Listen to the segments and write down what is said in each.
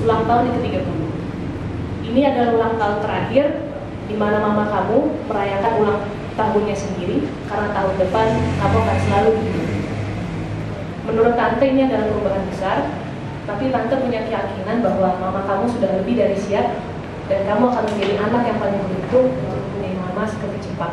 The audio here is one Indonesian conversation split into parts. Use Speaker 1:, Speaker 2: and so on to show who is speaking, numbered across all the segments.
Speaker 1: ulang tahun yang ke-30. Ini adalah ulang tahun terakhir di mana mama kamu merayakan ulang tahunnya sendiri karena tahun depan kamu akan selalu hidup. Menurut tante ini adalah perubahan besar, tapi tante punya keyakinan bahwa mama kamu sudah lebih dari siap dan kamu akan menjadi anak yang paling beruntung untuk mempunyai mama seperti cepat.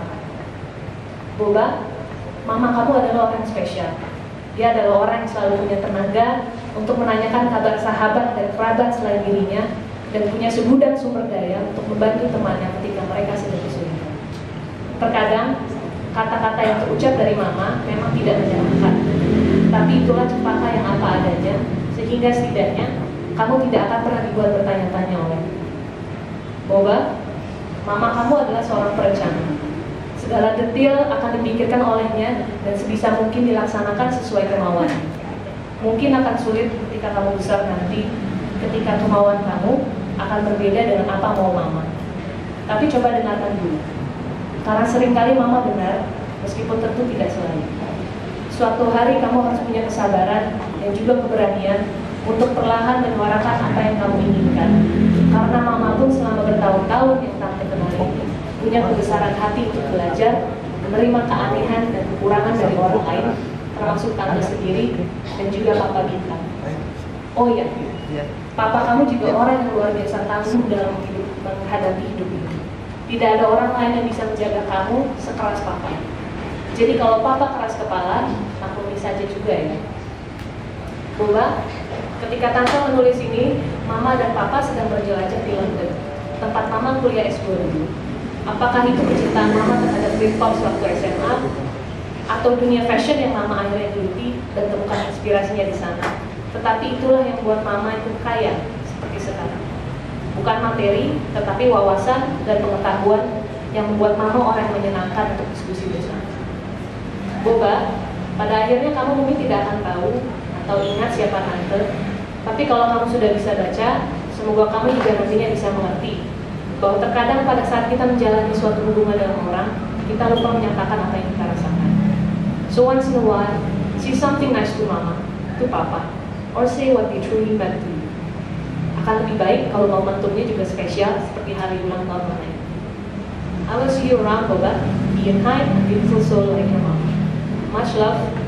Speaker 1: Boba, mama kamu adalah orang yang spesial. Dia adalah orang yang selalu punya tenaga untuk menanyakan kabar sahabat dan kerabat selain dirinya dan punya segudang sumber daya untuk membantu temannya ketika mereka sedang kesulitan. Terkadang, kata-kata yang terucap dari mama memang tidak menyenangkan, tapi itulah cempaka yang apa adanya, sehingga setidaknya kamu tidak akan pernah dibuat bertanya-tanya oleh. Boba, mama kamu adalah seorang perencana. Segala detail akan dipikirkan olehnya dan sebisa mungkin dilaksanakan sesuai kemauan. Mungkin akan sulit ketika kamu besar nanti, ketika kemauan kamu akan berbeda dengan apa mau mama. Tapi coba dengarkan dulu. Karena seringkali mama benar, meskipun tentu tidak selalu. Suatu hari kamu harus punya kesabaran dan juga keberanian untuk perlahan menyuarakan apa yang kamu inginkan. Karena mama pun selama bertahun-tahun yang tante kenal ini punya kebesaran hati untuk belajar, menerima keanehan dan kekurangan dari orang lain, termasuk tante sendiri dan juga papa kita. Oh iya, papa kamu juga orang yang luar biasa tangguh dalam menghadapi hidup ini. Tidak ada orang lain yang bisa menjaga kamu sekeras papa. Jadi kalau papa keras kepala, maklumi saja juga ya. Boba, ketika tante menulis ini, mama dan papa sedang berjelajah di London, tempat mama kuliah S2 dulu. Apakah itu kecintaan mama terhadap Britpop waktu SMA, atau dunia fashion yang mama akhirnya geluti dan temukan inspirasinya di sana? Tetapi itulah yang membuat mama itu kaya seperti sekarang. Bukan materi, tetapi wawasan dan pengetahuan yang membuat mama orang yang menyenangkan untuk diskusi bersama. Boba, pada akhirnya kamu mungkin tidak akan tahu atau ingat siapa tante, tapi kalau kamu sudah bisa baca, semoga kamu juga nantinya bisa mengerti bahwa terkadang pada saat kita menjalani suatu hubungan dengan orang, kita lupa menyatakan apa yang kita rasakan. So once in a while, say something nice to mama, to papa, or say what they truly meant to you. Akan lebih baik kalau momentumnya juga spesial seperti hari ulang tahun lain. I will see you around, Boba. Be a kind and beautiful soul like your mom. Much love.